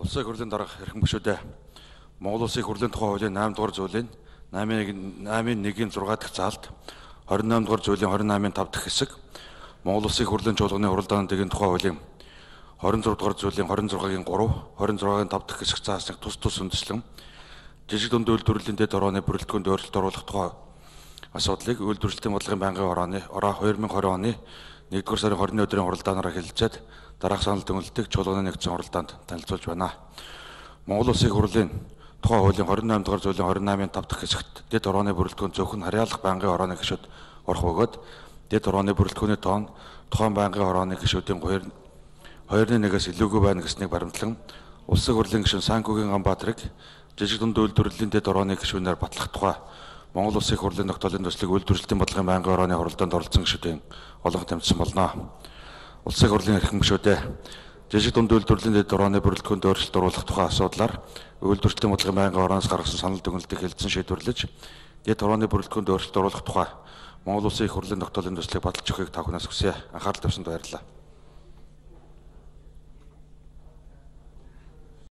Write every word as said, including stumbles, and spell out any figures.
Улсын их хурлын дарга эрхэм гишүүдээ Монгол Улсын их хурлын тухай хуулийн найман дугаар зүйлийн намын нэгin зургаа дахь заалт двадцать восемь дугаар зүйлийн двадцать восемь-ийн пять дахь хэсэг Монгол Улсын их хурлын чуулганы хуралдааны дэгийн тухай хуулийн двадцать sáu дугаар зүйлийн двадцать sáu-гийн три, двадцать sáu-гийн пять дахь хэсэг заасныг тус тус үндэслэн жижиг дунд үйлдвэрлэлийн дэд орооны бүрэлдэхүүнд өөрчлөлт оруулах тухай асуудлыг үйлдвэрлэлийн бодлогын байнгын орооны ороо две тысячи двадцать оны нэгдүгээр сарын двадцать өдрийн хуралдаанаараа хэлэлцээд дараах санал дүгнэлтийг чуулганы нэгдсэн хуралдаанд танилцуулж байна. Монгол Улсын их хурлын тухай хуулийн двадцать восемь дугаар зүйлийн двадцать восемь-ийн пять дахь хэсэгт дэд орооны бүрэлдэхүүн зөвхөн харьяалах байнгын орооны гишүүд орох бөгөөд дэд орооны бүрэлдэхүүний тоон тухайн байнгын орооны гишүүдийн хоёрын нэгээс илүүгүй байна гэснийг баримтлан Улсын их хурлын гишүүн Санкугийн Ганбаатарыг жижиг дунд үйлдвэрлэлийн дэд орооны гишүүнээр батлах тухай Монгол Улсын их хурлын тогтоолын төслийг үйлдвэрлэлийн бодлогын байнгын орооны хуралдаанд оролцсон гишүүдийн олонх тэмцсэн болно. Улсын их хурлын эрхэм гишүүдээ жижиг дунд үйлдвэрлэлийн дэд орооны бүрэлдэхүүнд өөрчлөлт оруулах тухай асуудлаар үйлдвэрлэлийн бодлогын байнгын орооноос гаргасан санал дүгнэлтийг хэлэлцэн шийдвэрлэж дэд орооны бүрэлдэхүүнд өөрчлөлт оруулах тухай Монгол Улсын их хурлын тогтоолын төслийг баталж өгөхийг та бүхнээс хүсье. Анхаарал тавьсанд баярлалаа.